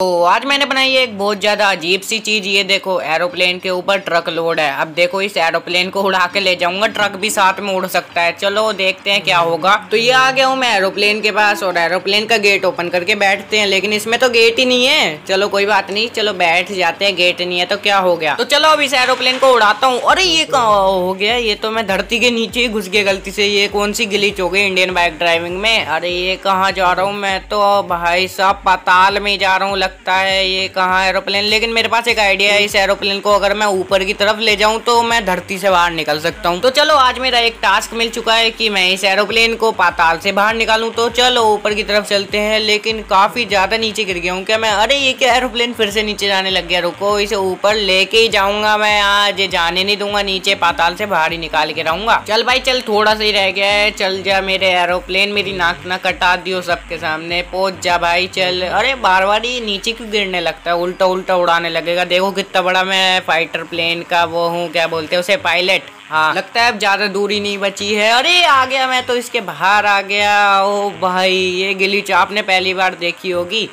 तो आज मैंने बनाई है एक बहुत ज्यादा अजीब सी चीज। ये देखो, एरोप्लेन के ऊपर ट्रक लोड है। अब देखो, इस एरोप्लेन को उड़ा के ले जाऊंगा, ट्रक भी साथ में उड़ सकता है। चलो देखते हैं क्या होगा। तो ये आ गया हूँ मैं एरोप्लेन के पास और एरोप्लेन का गेट ओपन करके बैठते हैं, लेकिन इसमें तो गेट ही नहीं है। चलो कोई बात नहीं, चलो बैठ जाते हैं। गेट नहीं है तो क्या हो गया। तो चलो अब इस एरोप्लेन को उड़ाता हूँ। अरे ये कहाँ हो गया, ये तो मैं धरती के नीचे ही घुस गया गलती से। ये कौन सी ग्लिच हो गई इंडियन बाइक ड्राइविंग में। अरे ये कहाँ जा रहा हूँ मैं, तो भाई साहब पाताल में जा रहा हूँ लगता है। ये कहाँ एरोप्लेन, लेकिन मेरे पास एक आइडिया है। इस एरोप्लेन को अगर मैं ऊपर की तरफ ले जाऊं तो मैं धरती से बाहर निकल सकता हूं। तो चलो आज मेरा एक टास्क मिल चुका है कि मैं इस एरोप्लेन को पाताल से बाहर निकालूं। तो चलो ऊपर की तरफ चलते हैं, लेकिन काफी ज्यादा नीचे गिर गया हूँ क्या मैं। अरे ये क्या, एरोप्लेन फिर से नीचे जाने लग गया। रुको, इसे ऊपर लेके ही जाऊंगा मैं। आज जाने नहीं दूंगा नीचे, पाताल से बाहर ही निकाल के रहूंगा। चल भाई चल, थोड़ा सा ही रह गया है। चल जा मेरे एरोप्लेन, मेरी नाक ना कटा दियो सबके सामने। पहुंच जा भाई चल। अरे बार बार ये नीचे क्यों गिरने लगता है, उल्टा उल्टा उड़ाने लगेगा। देखो कितना बड़ा मैं फाइटर प्लेन का वो हूँ, क्या बोलते हैं उसे, पायलट। हाँ लगता है अब ज्यादा दूरी नहीं बची है। अरे आ गया मैं तो, इसके बाहर आ गया। ओ भाई, ये ग्लिच आपने पहली बार देखी होगी।